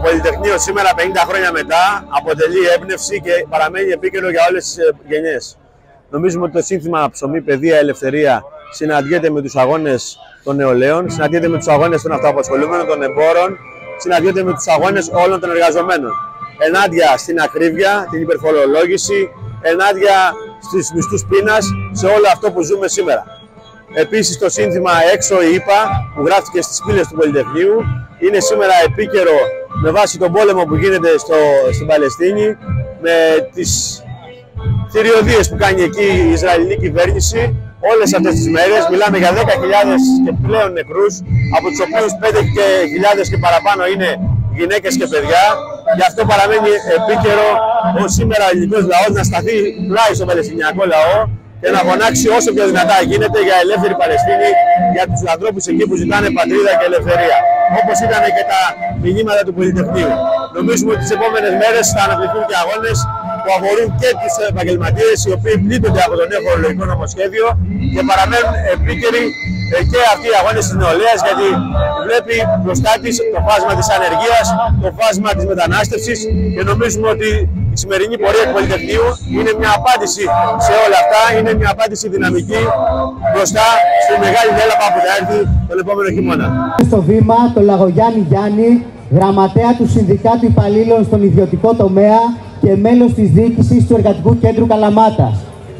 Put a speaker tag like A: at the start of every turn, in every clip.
A: Πολυτεχνείο σήμερα, 50 χρόνια μετά, αποτελεί έμπνευση και παραμένει επίκαιρο για όλες τις γενιές. Νομίζουμε ότι το σύνθημα ψωμί, παιδεία, ελευθερία συναντιέται με τους αγώνες των νεολαίων, συναντιέται με τους αγώνες των αυτοαπασχολούμενων, των εμπόρων, συναντιέται με τους αγώνες όλων των εργαζομένων. Ενάντια στην ακρίβεια, την υπερφορολόγηση, ενάντια στους μισθούς πείνας, σε όλο αυτό που ζούμε σήμερα. Επίσης, το σύνθημα «Έξω η ΗΠΑ» που γράφτηκε στις πύλες του Πολυτεχνείου είναι σήμερα επίκαιρο με βάση τον πόλεμο που γίνεται στην Παλαιστίνη, με τις θηριωδίες που κάνει εκεί η Ισραηλινή κυβέρνηση. Όλες αυτές τις μέρες μιλάμε για 10.000 και πλέον νεκρούς, από τους οποίους 5.000 και παραπάνω είναι γυναίκες και παιδιά. Γι' αυτό παραμένει επίκαιρο σήμερα ο ελληνικός λαός να σταθεί πλάι στο παλαιστινιακό λαό και να φωνάξει όσο πιο δυνατά γίνεται για ελεύθερη Παλαιστίνη, για τους ανθρώπους εκεί που ζητάνε πατρίδα και ελευθερία. Όπως ήταν και τα μηνύματα του Πολυτεχνείου. Νομίζουμε ότι τις επόμενες μέρες θα αναπτυχθούν και αγώνες που αφορούν και τους επαγγελματίες, οι οποίοι πλήττονται από το νέο φορολογικό νομοσχέδιο και παραμένουν επίκαιροι και αυτοί οι αγώνες της νεολαίας, γιατί βλέπει μπροστά της το φάσμα της ανεργίας, το φάσμα της μετανάστευσης και νομίζουμε ότι η σημερινή πορεία του Πολυτεχνείου είναι μια απάντηση σε όλα αυτά, είναι μια απάντηση δυναμική μπροστά στη μεγάλη έλαπα που θα έρθει τον επόμενο χειμώνα.
B: Στο βήμα το Λαγογιάννη Γιάννη, γραμματέα του Συνδικάτου Υπαλλήλων στον ιδιωτικό τομέα και μέλος της διοίκησης του Εργατικού Κέντρου Καλαμάτας.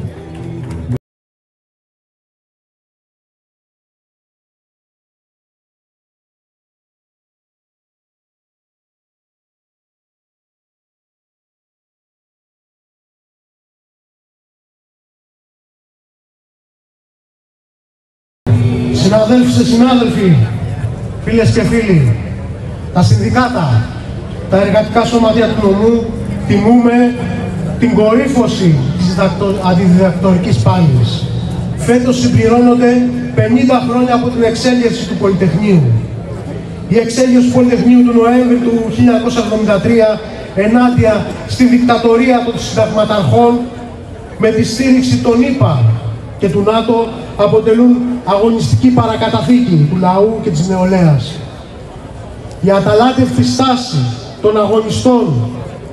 C: Συναδέλφοι και συνάδελφοι, φίλες και φίλοι, τα συνδικάτα, τα εργατικά σωματεία του νομού τιμούμε την κορύφωση της αντιδιδακτορικής πάλης. Φέτος συμπληρώνονται 50 χρόνια από την εξέλιξη του Πολυτεχνείου. Η εξέλιξη του Πολυτεχνείου του Νοέμβρη του 1973 ενάντια στη δικτατορία των συνταγματαρχών με τη στήριξη των ΗΠΑ και του ΝΑΤΟ αποτελούν αγωνιστική παρακαταθήκη του λαού και της νεολαίας. Η αταλάντευτη στάση των αγωνιστών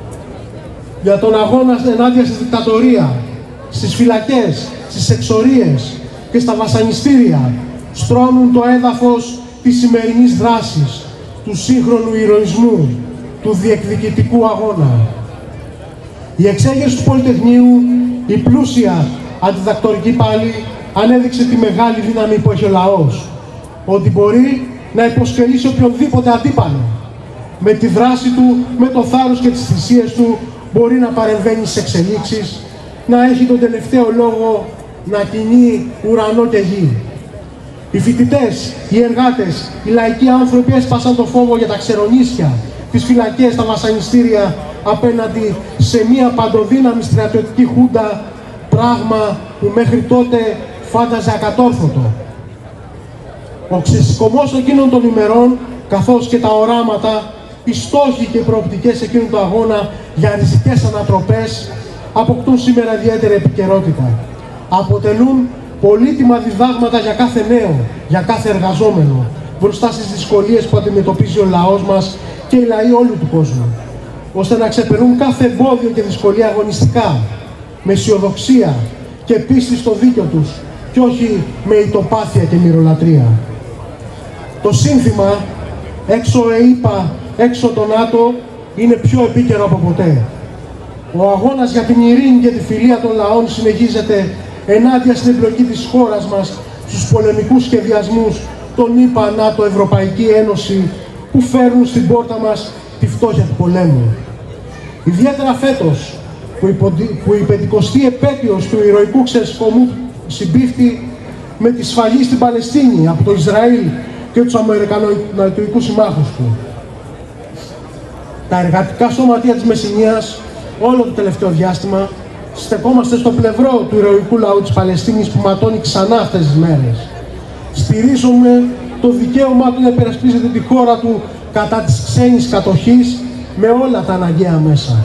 C: για τον αγώνα ενάντια στη δικτατορία, στις φυλακές, στις εξορίες και στα βασανιστήρια στρώνουν το έδαφος της σημερινής δράσης, του σύγχρονου ηρωισμού, του διεκδικητικού αγώνα. Η εξέγερση του Πολυτεχνείου, η πλούσια αντιδακτορική πάλη, ανέδειξε τη μεγάλη δύναμη που έχει ο λαός, ότι μπορεί να υποσκελίσει οποιονδήποτε αντίπαλο. Με τη δράση του, με το θάρρος και τις θυσίες του, μπορεί να παρεμβαίνει στις εξελίξεις, να έχει τον τελευταίο λόγο, να κινεί ουρανό και γη. Οι φοιτητές, οι εργάτες, οι λαϊκοί άνθρωποι έσπασαν το φόβο για τα ξερονίσια, τις φυλακές, τα βασανιστήρια απέναντι σε μια παντοδύναμη στρατιωτική χούντα, πράγμα που μέχρι τότε φάνταζε ακατόρθωτο. Ο ξεσηκωμός εκείνων των ημερών, καθώς και τα οράματα, οι στόχοι και οι προοπτικές εκείνου του αγώνα για ριζικές ανατροπές αποκτούν σήμερα ιδιαίτερη επικαιρότητα. Αποτελούν πολύτιμα διδάγματα για κάθε νέο, για κάθε εργαζόμενο, μπροστά στις δυσκολίες που αντιμετωπίζει ο λαός μας και οι λαοί όλου του κόσμου, ώστε να ξεπερνούν κάθε εμπόδιο και δυσκολία αγωνιστικά, με αισιοδοξία και πίστη στο δίκιο τους και όχι με ητοπάθεια και μυρολατρεία. Το σύνθημα «Έξω ΕΙΠΑ, έξω το ΝΑΤΟ» είναι πιο επίκαιρο από ποτέ. Ο αγώνας για την ειρήνη και τη φιλία των λαών συνεχίζεται ενάντια στην εμπλοκή της χώρας μας στους πολεμικούς σχεδιασμούς των ΗΠΑ, ΝΑΤΟ, Ευρωπαϊκή Ένωση που φέρνουν στην πόρτα μας τη φτώχεια του πολέμου. Ιδιαίτερα φέτος, που η 50η επέτειος του ηρωικού ξεσηκωμού συμπίπτει με τη σφαγή στην Παλαιστίνη από το Ισραήλ και τους αμερικανοϊκούς συμμάχους του. Τα εργατικά σωματεία της Μεσσηνίας όλο το τελευταίο διάστημα στεκόμαστε στο πλευρό του ηρωικού λαού της Παλαιστίνης που ματώνει ξανά αυτές τις μέρες. Στηρίζουμε το δικαίωμά του να υπερασπίζεται τη χώρα του κατά της ξένης κατοχής με όλα τα αναγκαία μέσα.